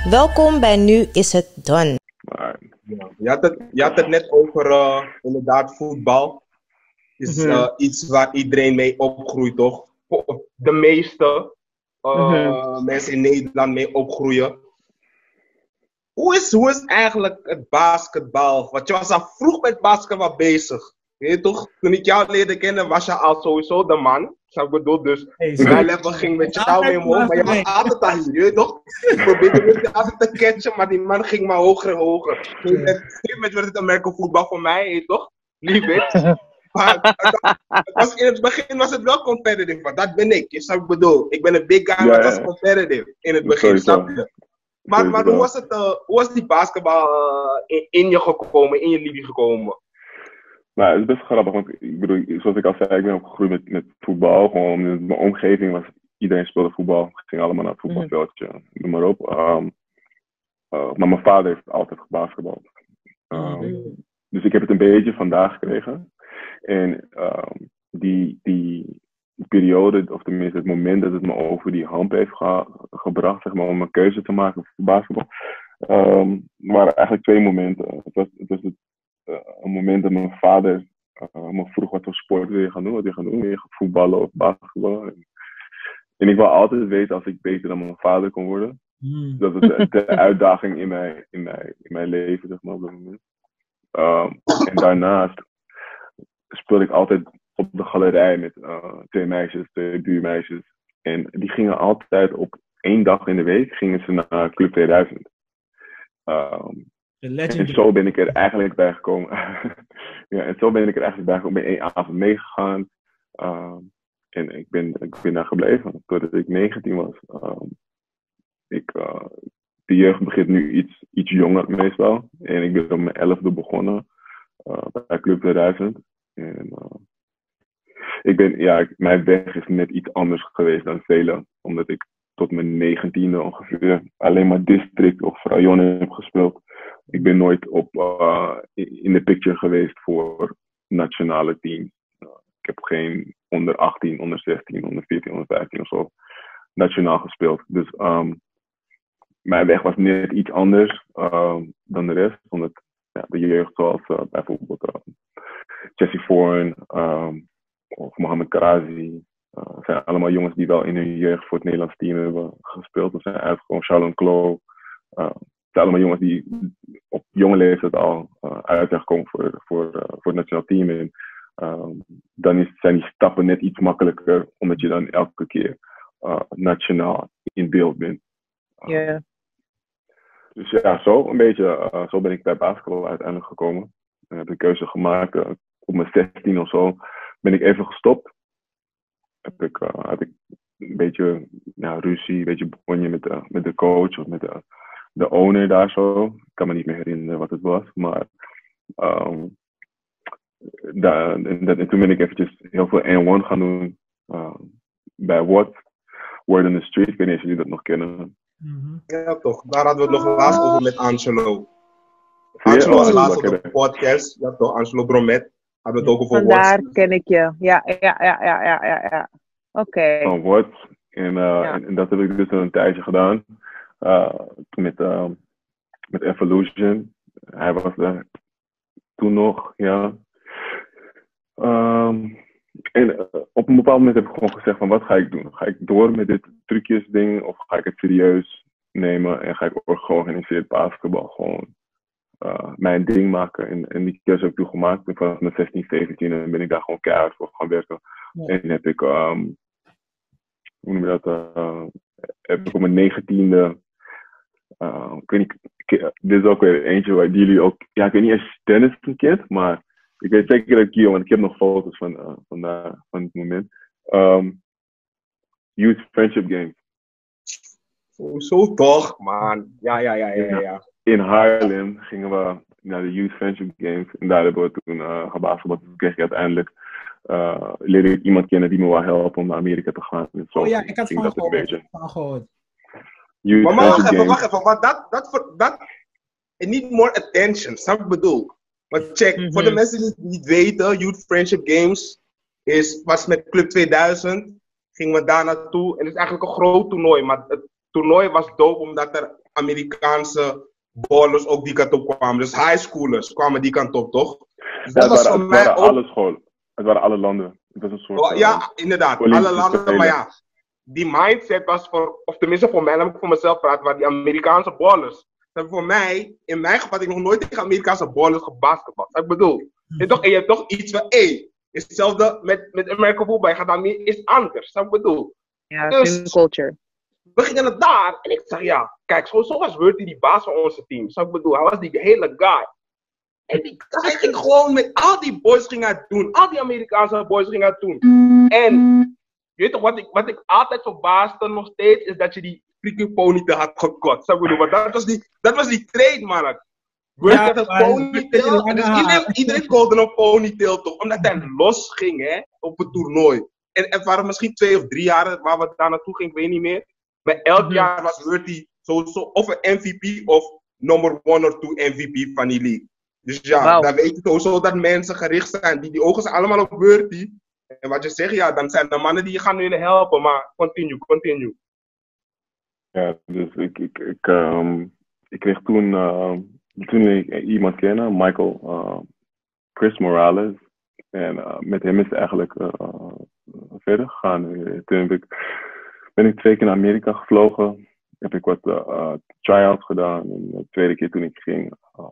Welkom bij Nu is het done. Maar, Ja. Je had het net over inderdaad voetbal. Is iets waar iedereen mee opgroeit, toch? De meeste mensen in Nederland mee opgroeien. Hoe is eigenlijk het basketbal? Want je was al vroeg met basketbal bezig. Weet je toch? Toen ik jou leerde kennen, was je al sowieso de man. Ik bedoel, dus mijn level ging met jou mee omhoog, maar je was altijd al hier, je weet toch? Ik probeerde je altijd te catchen, maar die man ging maar hoger en hoger. Op een gegeven moment werd het American voetbal voor mij, weet je toch? Lief it. Maar in het begin was het wel competitive, want dat ben ik. Je snapt wat ik bedoel? Ik ben een big guy, maar het was competitive in het begin, snap je? Maar hoe was die basketbal in je gekomen, in je liefde gekomen? Maar het is best grappig, want ik bedoel, zoals ik al zei, ik ben opgegroeid met voetbal. Gewoon in mijn omgeving was iedereen speelde voetbal. We gingen allemaal naar het voetbalveldje, noem maar op. Maar mijn vader heeft altijd gebasketbald. Dus ik heb het een beetje vandaag gekregen. En die periode, of tenminste het moment dat het me over die hump heeft gebracht, zeg maar, om een keuze te maken voor basketbal, waren eigenlijk twee momenten. Het was een moment dat mijn vader me vroeg wat voor sport wil je gaan doen, wil je gaan voetballen of basketballen. En ik wou altijd weten als ik beter dan mijn vader kon worden. Dat was de uitdaging in mijn leven, zeg maar, op dat moment. En daarnaast speelde ik altijd op de galerij met twee buurmeisjes. En die gingen altijd op 1 dag in de week gingen ze naar Club 2000. En zo ben ik er eigenlijk bij gekomen. Ik ben 1 avond meegegaan. En ik ben daar gebleven totdat ik 19 was. De jeugd begint nu iets jonger meestal. En ik ben op mijn 11e begonnen bij Club 2000. En mijn weg is net iets anders geweest dan velen. Omdat ik tot mijn 19e ongeveer alleen maar district of rayon heb gespeeld. Ik ben nooit in de picture geweest voor nationale teams. Ik heb geen onder 18, onder 16, onder 14, onder 15 of zo nationaal gespeeld. Dus mijn weg was net iets anders dan de rest. Omdat de jeugd zoals bijvoorbeeld Jesse Foreign of Mohamed Karazi. Zijn allemaal jongens die wel in hun jeugd voor het Nederlands team hebben gespeeld. Dat zijn uitgekomen. Charles Klo. Het zijn allemaal jongens die op jonge leeftijd al uit zijn gekomen voor het nationaal team. En dan zijn die stappen net iets makkelijker, omdat je dan elke keer nationaal in beeld bent. Dus ja, zo ben ik bij basketbal uiteindelijk gekomen. Ik heb de keuze gemaakt. Op mijn 16 of zo ben ik even gestopt. Had ik een beetje ruzie, een beetje bonje met de coach of met de owner daar zo. Ik kan me niet meer herinneren wat het was. Maar en toen ben ik eventjes heel veel N1 gaan doen. Bij Word in the Street. Ik weet niet of jullie dat nog kennen. Ja toch, daar hadden we het nog laatst over met Angelo. Angelo was laatst op de podcast. Ja toch, Angelo Bromet. Hadden we het ook over Word. Vandaar ken ik je. Ja. Oké. Van Word. En dat heb ik dus een tijdje gedaan. Met Evolution. Hij was er toen nog, ja. En op een bepaald moment heb ik gewoon gezegd van wat ga ik doen? Ga ik door met dit trucjes ding of ga ik het serieus nemen en ga ik georganiseerd basketbal gewoon mijn ding maken? En die keuze heb ik toen gemaakt. En vanaf mijn 16, 17 ben ik daar gewoon keihard voor gaan werken. Ja. En heb ik, hoe noem je dat, heb ik op mijn 19e, ik weet niet, dit is ook weer eentje waar jullie ook, ja, ik weet niet eens tennis kent, maar ik weet zeker dat ik hier, want ik heb nog foto's van het moment. Youth Friendship Games. Zo toch, man. Ja. In Haarlem gingen we naar de Youth Friendship Games. En daar hebben we toen gebasketbald. Toen kreeg ik uiteindelijk, leerde ik iemand kennen die me wou helpen om naar Amerika te gaan. En zo ik had van gehoord. Maar wacht even. Maar dat need more attention. Snap ik bedoel? Maar check, voor de mensen die het niet weten, Youth Friendship Games was met Club 2000. Gingen we daar naartoe. En het is eigenlijk een groot toernooi. Maar het toernooi was dope omdat er Amerikaanse ballers ook die kant op kwamen. Dus high schoolers kwamen die kant op, toch? Dus Ja, dat was voor het mij waren ook... alle scholen. Het waren alle landen. Het was een soort... ja, inderdaad. Olympische Alle landen, Spelen. maar ja. Die mindset was voor... Of tenminste voor mij, laat ik voor mezelf praten, waren die Amerikaanse ballers. Dat voor mij, in mijn geval, had ik nog nooit tegen Amerikaanse ballers gebasketbald. Dat ik bedoel. En je hebt toch iets van, is hetzelfde met American voetbal. Je gaat dan meer, is anders. Dat ik bedoel. Ja, Dus- team culture. We gingen het daar en ik zeg ja, kijk, zo was Wurty die baas van onze team. Zo ik bedoel, hij was die hele guy. En hij ging gewoon met al die boys ging hij doen. Al die Amerikaanse boys ging hij doen. En je weet toch, wat ik altijd verbaasde nog steeds, is dat je die freaking ponytail had gekot. Zo ik bedoel, maar dat was die trademark. Wurty had een ponytail. Dus iedereen callde een ponytail toch, omdat hij los ging hè, op het toernooi. En het waren misschien 2 of 3 jaar waar we daar naartoe gingen, ik weet niet meer. Maar elk jaar was Wurty sowieso of een MVP of nummer 1 of 2 MVP van die league. Dus ja, Wow. dan weet je sowieso dat mensen gericht zijn. Die ogen zijn allemaal op Wurty. En wat je zegt, ja, dan zijn er mannen die je gaan willen helpen. Maar continue. Ja, dus ik kreeg toen ik iemand kennen, Michael, Chris Morales. En met hem is het eigenlijk verder gegaan. Toen ben ik 2 keer naar Amerika gevlogen. Heb ik wat try-outs gedaan. En de tweede keer toen ik ging...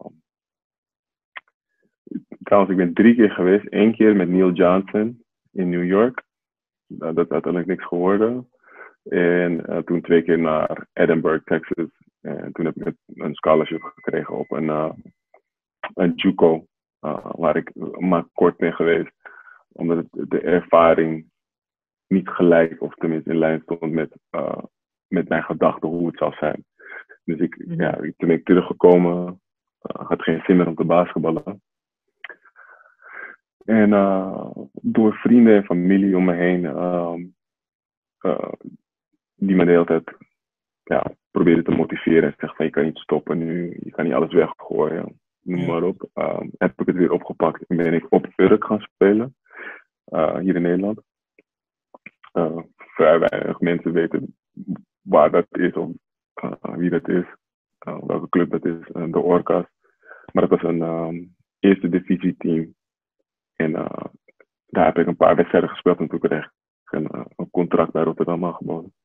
trouwens, ik ben 3 keer geweest. 1 keer met Neil Johnson in New York. Dat is uiteindelijk niks geworden. En toen 2 keer naar Edinburgh, Texas. En toen heb ik een scholarship gekregen op een JUCO. Waar ik maar kort ben geweest. Omdat de ervaring niet gelijk, of tenminste in lijn stond met mijn gedachten hoe het zou zijn. Dus toen ik teruggekomen, had geen zin meer om te basketballen. En door vrienden en familie om me heen, die me de hele tijd probeerden te motiveren en zeggen van je kan niet stoppen nu, je kan niet alles weggooien, noem maar op. Heb ik het weer opgepakt en ben ik op Urk gaan spelen, hier in Nederland. Vrij weinig mensen weten waar dat is of wie dat is, welke club dat is, de Orcas. Maar dat was een eerste divisie team. En daar heb ik een paar wedstrijden gespeeld en toen kreeg ik een contract bij Rotterdam aangeboden.